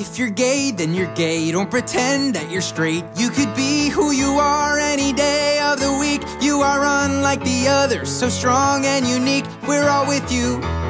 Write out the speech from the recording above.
If you're gay, then you're gay. Don't pretend that you're straight. You could be who you are any day of the week. You are unlike the others, so strong and unique. We're all with you.